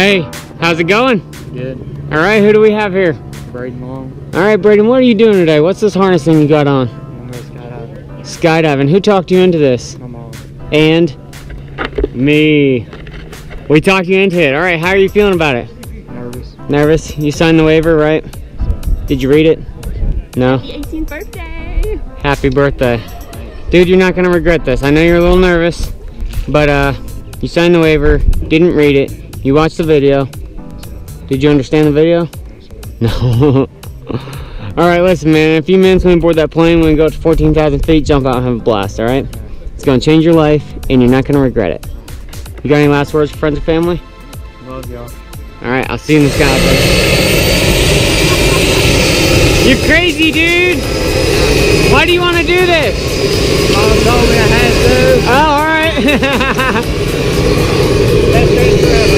Hey, how's it going? Good. All right, who do we have here? Brayden long. All right, Brayden, what are you doing today? What's this harness thing you got on? I'm going skydiving. Skydiving. Who talked you into this? My mom. And me. We talked you into it. All right, how are you feeling about it? Nervous. Nervous? You signed the waiver, right? Did you read it? No? Happy 18th birthday! Happy birthday. Dude, you're not gonna regret this. I know you're a little nervous, but you signed the waiver, didn't read it, you watched the video. Did you understand the video? No. Alright, listen man, in a few minutes when we board that plane, when we go up to 14,000 feet, jump out and have a blast, alright? It's gonna change your life, and you're not gonna regret it. You got any last words for friends and family? Love y'all. Alright, I'll see you in the sky, buddy. You're crazy, dude! Why do you want to do this? Mom told me I had to. Oh, alright. Best day forever.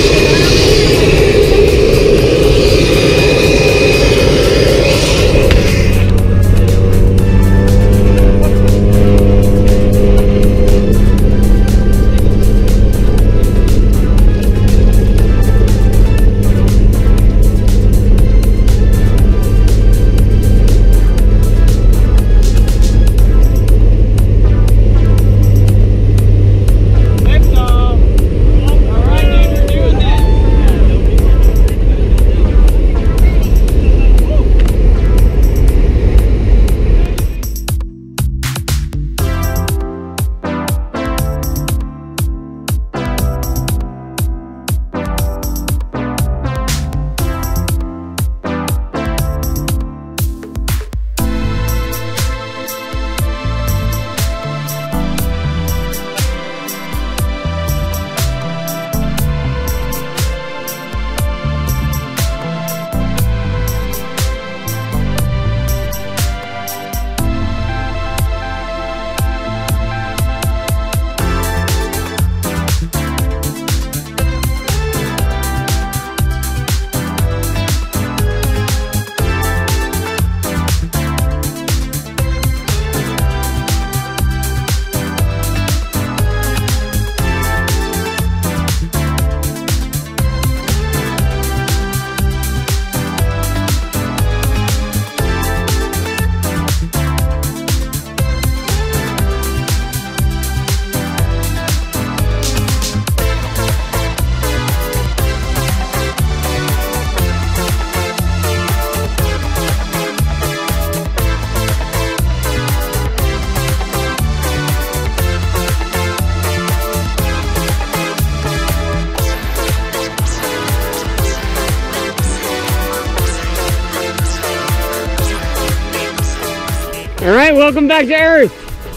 All right, welcome back to Earth.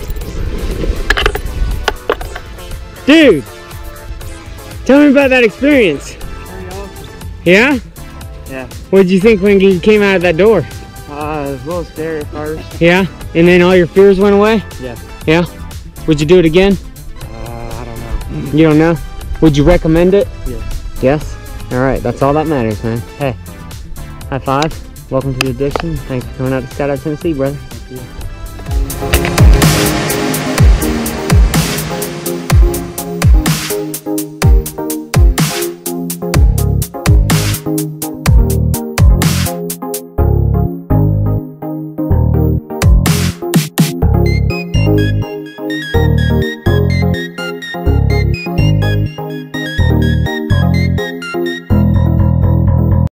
Dude, tell me about that experience. Pretty awesome. Yeah? Yeah. What did you think when you came out of that door? It was a little scary at first. Yeah? And then all your fears went away? Yeah. Yeah? Would you do it again? I don't know. You don't know? Would you recommend it? Yes. Yes? All right, that's all that matters, man. Hey, high five. Welcome to the addiction. Thanks for coming out to Skydive Tennessee, brother. Thank you.